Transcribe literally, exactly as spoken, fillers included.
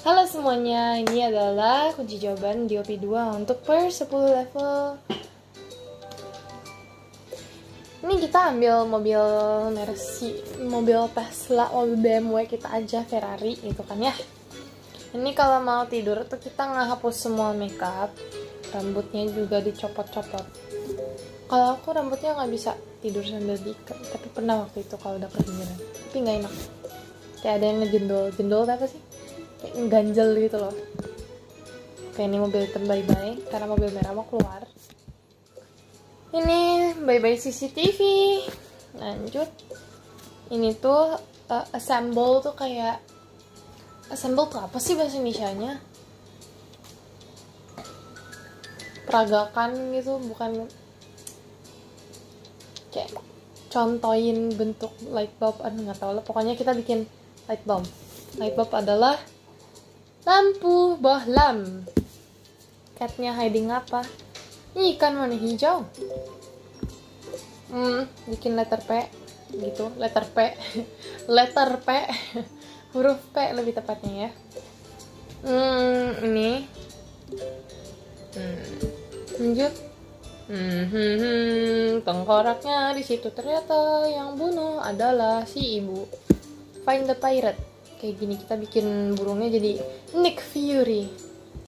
Halo semuanya, ini adalah kunci jawaban di O P dua untuk per sepuluh level. Ini kita ambil mobil Mercy, mobil Tesla, mobil B M W kita aja, Ferrari gitu kan ya. Ini kalau mau tidur tuh kita ngehapus semua makeup, rambutnya juga dicopot-copot. Kalau aku rambutnya nggak bisa tidur sambil diikat, tapi pernah waktu itu kalau udah kedinginan, tapi nggak enak. Kayak ada yang ngejendol, jendol apa sih? Kayak ganjel gitu loh. Kayak ini mobil hitam bye-bye, karena mobil merah mau keluar. Ini bye-bye C C T V. Lanjut. Ini tuh uh, assemble tuh kayak assemble tuh apa sih bahasa Indonesianya? Peragakan gitu, bukan kayak contohin bentuk light bulb, aduh nggak tahu lah. Pokoknya kita bikin light bulb. Light bulb adalah lampu bohlam. Catnya hiding apa? Ikan warna hijau. Hmm, bikin letter P gitu, letter P. Letter P. Huruf P lebih tepatnya ya. Hmm, ini. Hmm. Lanjut. Hmm, hmm, hmm. Tengkoraknya di situ, ternyata yang bunuh adalah si ibu. Find the pirate. Kayak gini kita bikin burungnya jadi Nick Fury.